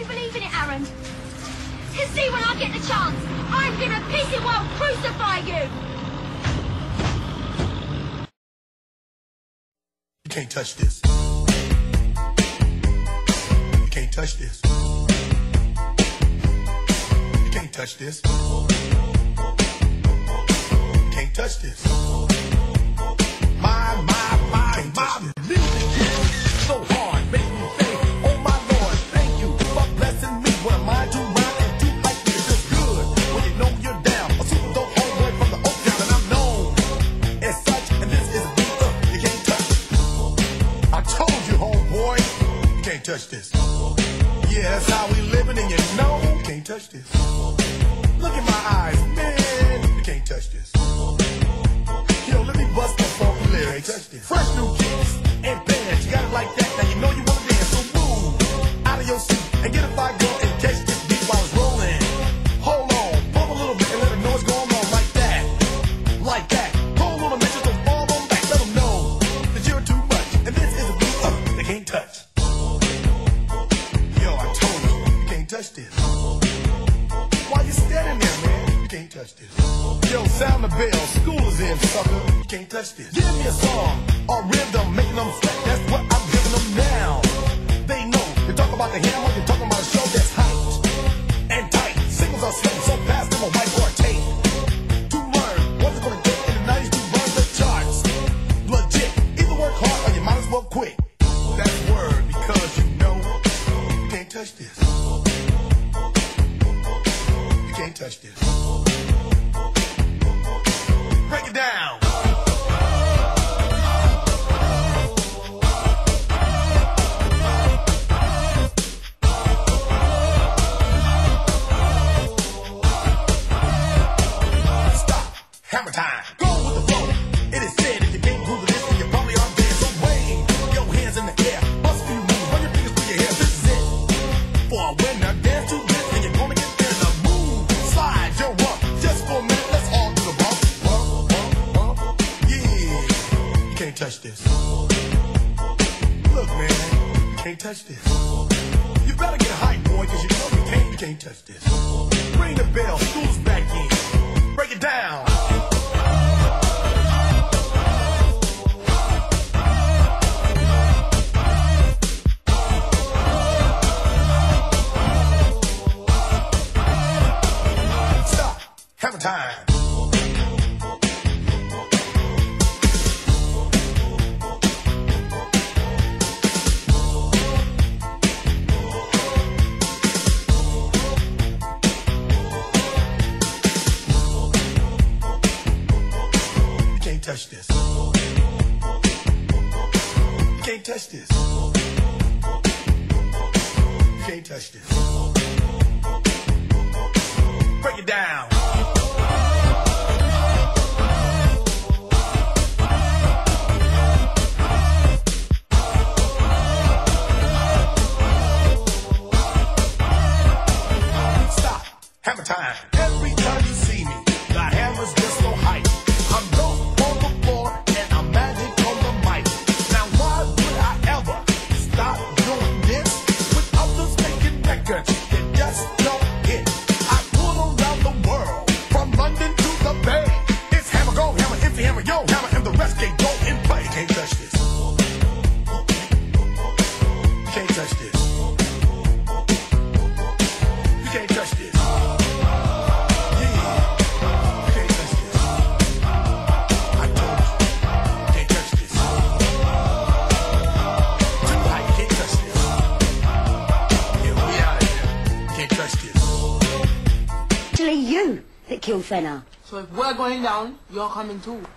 believe in it, Aaron. Cause see, when I get the chance, I'm gonna piece it while crucify you! You can't touch this. You can't touch this. You can't touch this. You can't touch this. My music is so hard, make me say, oh my Lord, thank you for blessing me. What am I to rhyme and too hype me? It's just good when you know you're down. A super dope homeboy from the Oak Town, and I'm known as such. And this is a beat you can't touch. I told you, homeboy, you can't touch this. Yeah, that's how we living, and you know you can't touch this. Look in my eyes, man, you can't touch this. Yo, let me bust the funky lyrics. Fresh new kicks and bands, you got it like that. Now you know you wanna dance, so move out of your seat and get a fire girl and catch this beat while it's rolling. Hold on, pump a little bit and let them know what's going on like that. Like that. Hold on a minute, just fall on back. Let them know that you're too much. And this is a beat they can't touch. Yo, I told you, you can't touch this. Why you standing there, man? You can't touch this. Yo, sound the bell, school is in, sucker. You can't touch this. Give me a song or rhythm, making them sweat. That's what I'm giving them now. They know. You talk about the hammer, you're talking about a show that's hyped and tight. Singles are slipping so fast, them a white or a tape. To learn what's it gonna take in the 90s to run the charts. Legit. Either work hard or you might as well quit. That's word because you know you can't touch this. You can't touch this. Break it down. Stop. Hammer time. Go with the flow. It is said if you can't groove this, then you probably aren't there. So wave your hands in the air. Bust a few moves. Run your fingers through your hair. This is it. For a winner, dance to this, and you're gonna get there. Now move, slide your rump. Just for a minute, let's all do the bump. Can't touch this. Look, man, you can't touch this. You better get hype, boy, because you know you can't touch this. Ring the bell, school's back in. Break it down. Stop. Hammer time. Touch this. You can't touch this. You can't touch this. Break it down. Stop. Hammer time. Every time you see me, the hammer's just so hype. I'm dope. And I'm magic on the mic. Now why would I ever stop doing this? With others making records that just don't hit. I pull around the world, from London to the Bay. It's hammer, go hammer, empty hammer, yo hammer, and the rest can go and play. You can't touch this. You can't touch this. You can't touch this. You that killed Fenner. So if we're going down, you're coming too.